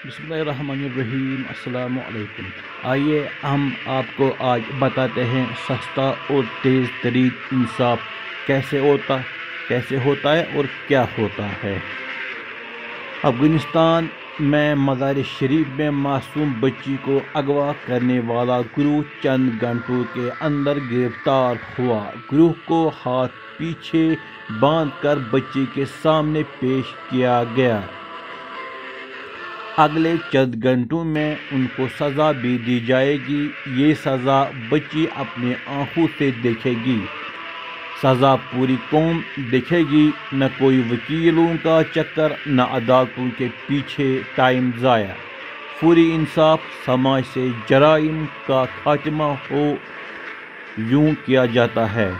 बिस्मिल्लाहिर्रहमानिर्रहीम अस्सलाम वालेकुम। आइए हम आपको आज बताते हैं सस्ता और तेज़ तरीन इंसाफ कैसे होता है और क्या होता है। अफगानिस्तान में मज़ार शरीफ में मासूम बच्ची को अगवा करने वाला गिरोह चंद घंटों के अंदर गिरफ्तार हुआ। गिरोह को हाथ पीछे बांधकर बच्ची के सामने पेश किया गया। अगले चंद घंटों में उनको सज़ा भी दी जाएगी। ये सज़ा बच्ची अपनी आंखों से देखेगी। सज़ा पूरी कौम देखेगी, न कोई वकीलों का चक्कर, न अदालतों के पीछे टाइम ज़ाया। फौरी इंसाफ, समाज से जराइम का खात्मा हो, यूं किया जाता है।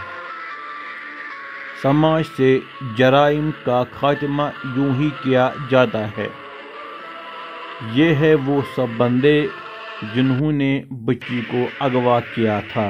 समाज से जराइम का खात्मा यूं ही किया जाता है। ये है वो सब बंदे जिन्होंने बच्ची को अगवा किया था।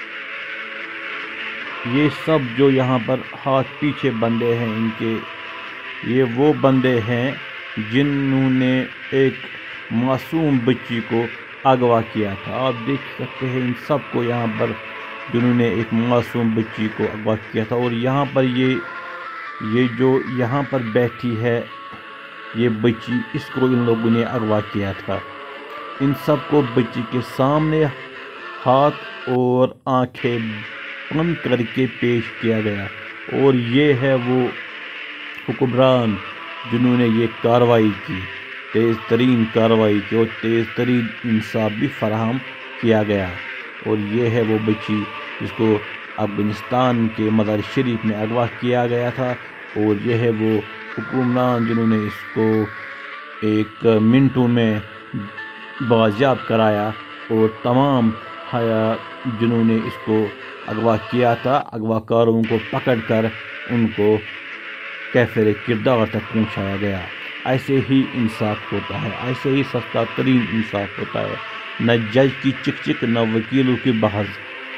ये सब जो यहाँ पर हाथ पीछे बंदे हैं इनके, ये वो बंदे हैं जिन्होंने एक मासूम बच्ची को अगवा किया था। आप देख सकते हैं इन सब को यहाँ पर, जिन्होंने एक मासूम बच्ची को अगवा किया था। और यहाँ पर ये जो यहाँ पर बैठी है ये बच्ची, इसको इन लोगों ने अगवा किया था। इन सब को बच्ची के सामने हाथ और आंखें बंद करके पेश किया गया। और ये है वो हुक्मरान जिन्होंने ये कार्रवाई की, तेज़ तरीन कार्रवाई की, और तेज़ तरीन इंसाफ भी फराहम किया गया। और ये है वो बच्ची जिसको अफगानिस्तान के मज़ार शरीफ में अगवा किया गया था। और ये है वो हुक्मरान जिन्होंने इसको एक मिनटों में बाजियाब कराया। और तमाम जिन्होंने इसको अगवा किया था, अगवाकारों को पकड़कर उनको कैफिर किरदार तक पहुंचाया गया। ऐसे ही इंसाफ होता है, ऐसे ही सस्ता तरीन इंसाफ होता है। न जज की चिक न वकीलों की बहस।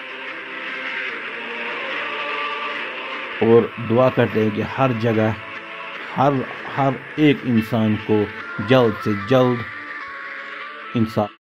और दुआ करते हैं कि हर जगह हर एक इंसान को जल्द से जल्द इंसाफ